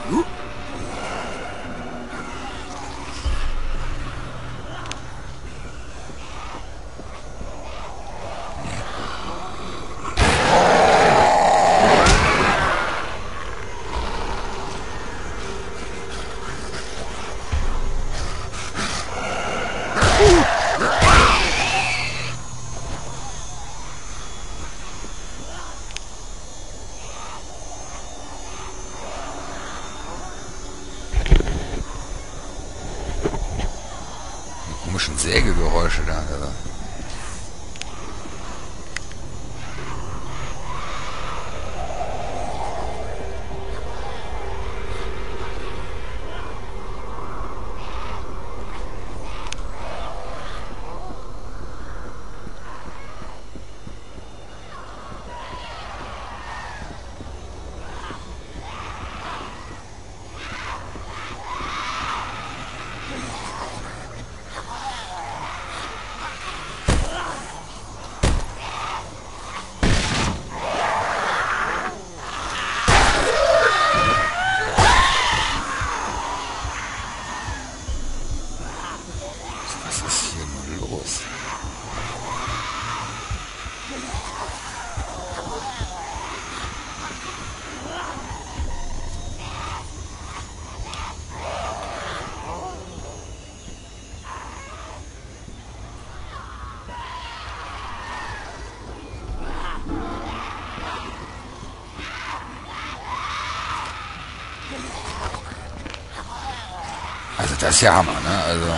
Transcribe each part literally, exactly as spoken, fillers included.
Komischen Sägegeräusche da. Also. Was ist hier nur los? Also das ist ja Hammer, ne? Also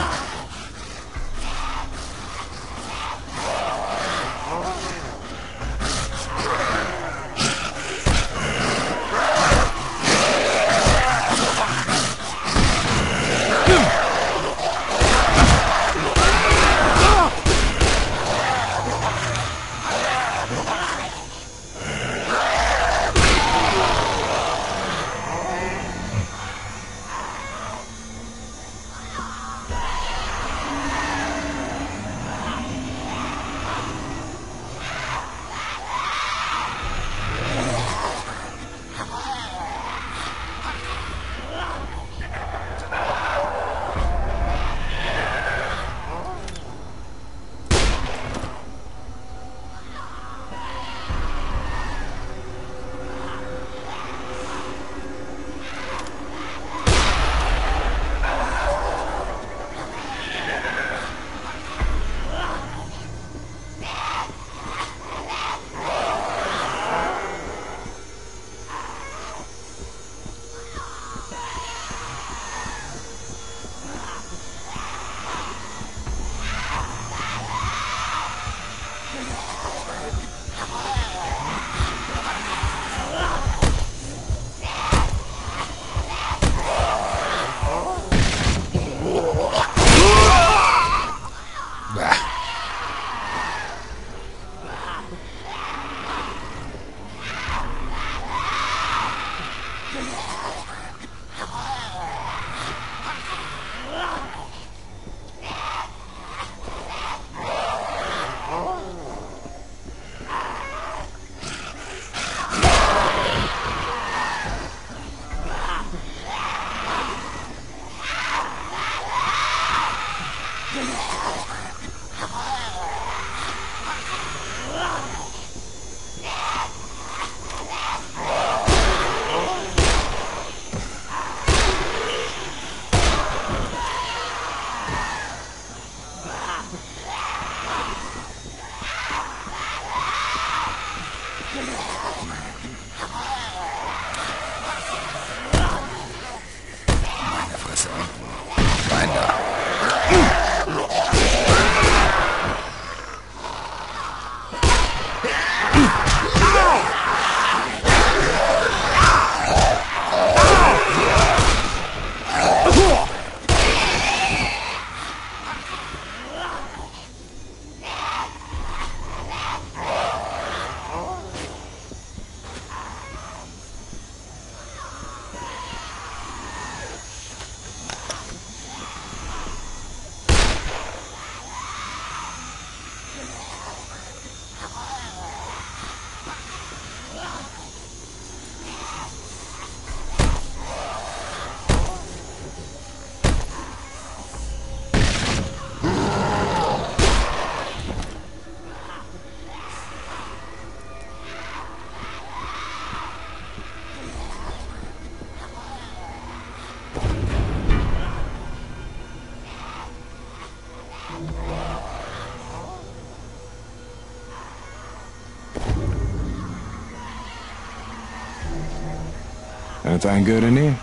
Anything good in here?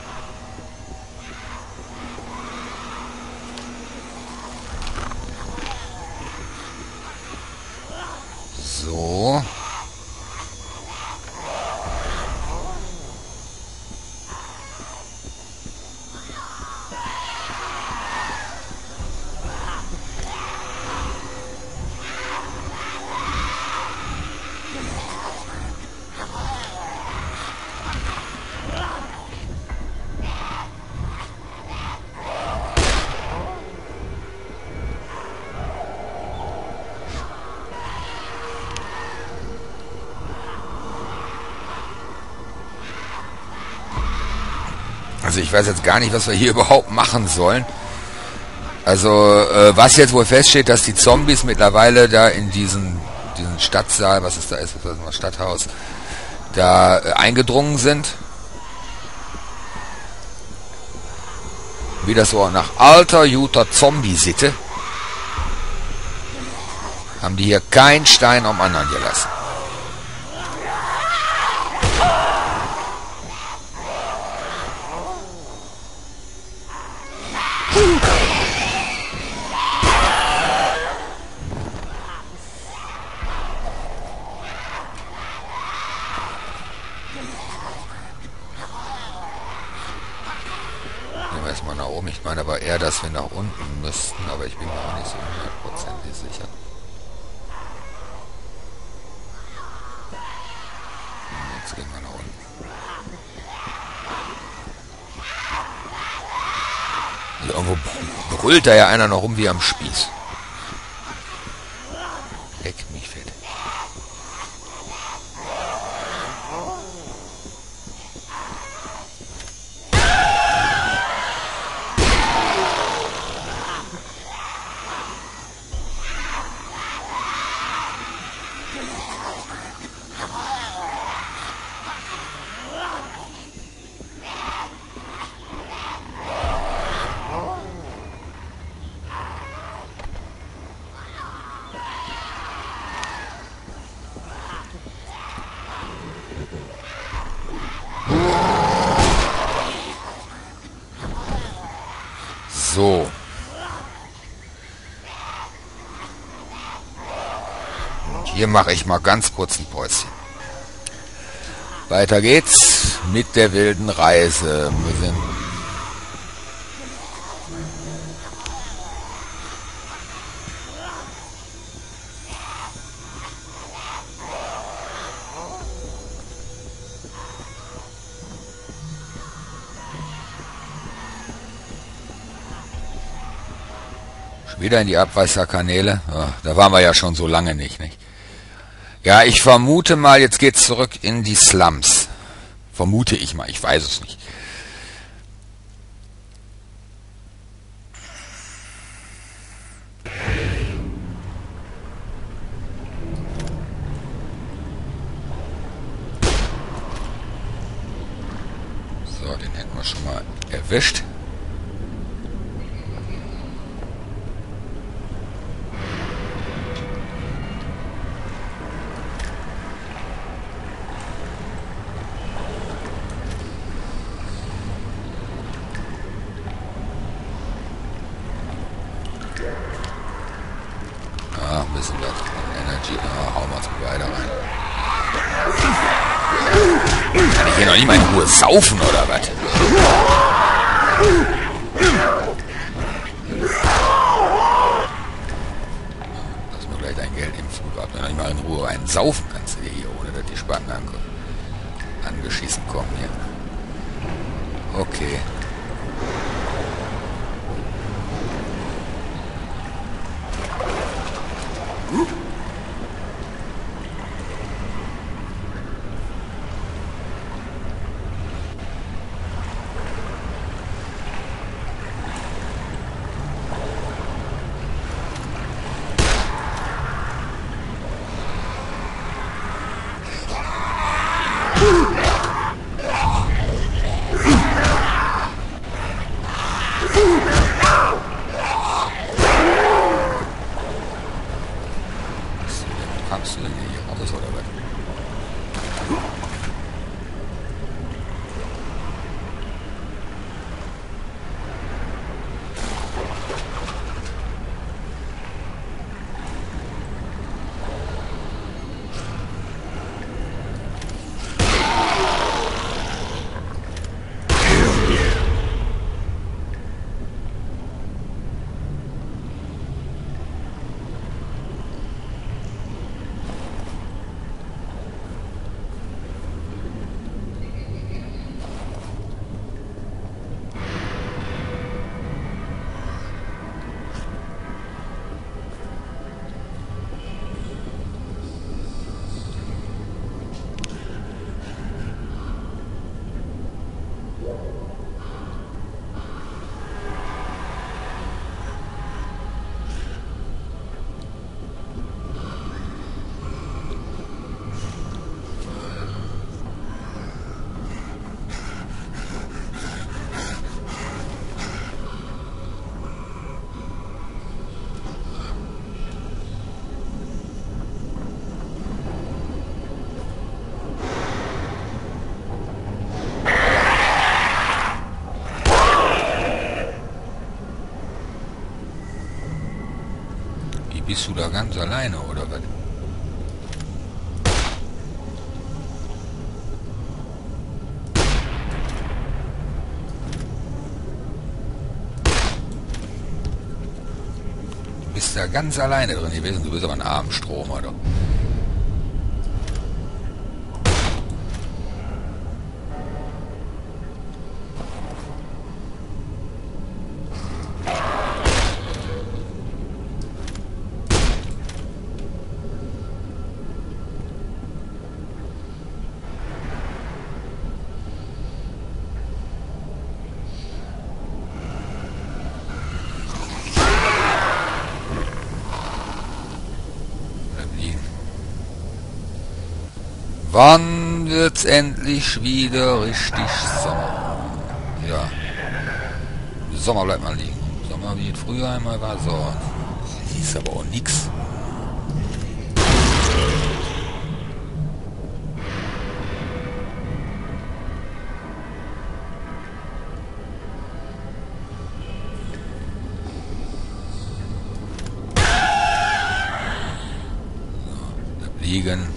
So. Also ich weiß jetzt gar nicht, was wir hier überhaupt machen sollen. Also äh, was jetzt wohl feststeht, dass die Zombies mittlerweile da in diesen, diesen Stadtsaal, was ist da ist, was ist das, Stadthaus, da äh, eingedrungen sind. Wie das so nach alter, guter Zombie-Sitte haben die hier keinen Stein am anderen gelassen. Erstmal nach oben. Ich meine aber eher, dass wir nach unten müssten, aber ich bin mir auch nicht so hundertprozentig sicher. Jetzt gehen wir nach unten. Also irgendwo brüllt da ja einer noch rum wie am Spieß. Leck mich fett. So. Und hier mache ich mal ganz kurz ein Päuschen. Weiter geht's mit der wilden Reise. Wir sind wieder in die Abwasserkanäle. Ja, da waren wir ja schon so lange nicht, nicht? Ja, ich vermute mal, jetzt geht's zurück in die Slums. Vermute ich mal, ich weiß es nicht. So, den hätten wir schon mal erwischt. Ein bisschen was Energy. Ah, hauen wir uns beide rein. Kann ich hier noch nicht mal in Ruhe saufen oder was? Lass mir gleich dein Geld im Flug ab. Wenn du nicht mal in Ruhe rein saufen kannst du dir hier, ohne dass die Spaten angeschissen kommen hier. Okay. Kannst du denn hier raus oder was? Bist du da ganz alleine, oder was? Du bist da ganz alleine drin gewesen. Du bist aber ein Armstromer, doch. Wann wird's endlich wieder richtig Sommer? Ja. Sommer bleibt mal liegen. Sommer wie es früher einmal war, so. Das ist aber auch nix. So, bleibt liegen.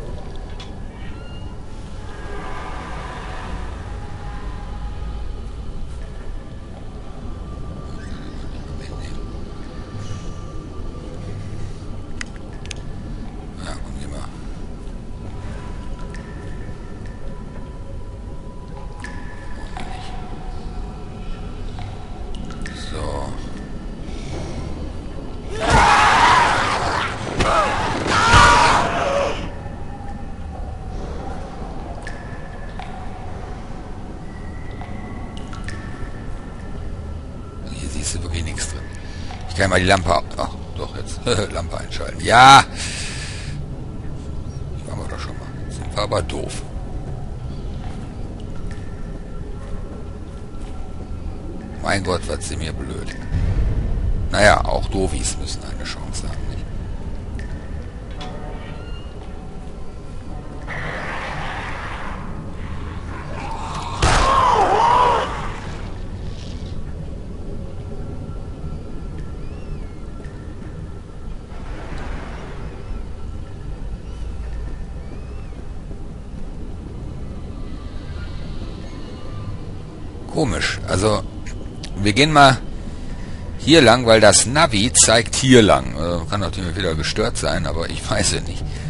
Ist wirklich nichts drin. Ich kann mal die Lampe ab. Ach, doch jetzt. Lampe einschalten. Ja! Die waren wir doch schon mal. Jetzt sind wir aber doof. Mein Gott, was sind mir blöd. Naja, auch Doofies müssen eine Chance haben, nicht? Komisch. Also, wir gehen mal hier lang, weil das Navi zeigt hier lang. Äh, kann natürlich wieder gestört sein, aber ich weiß es nicht.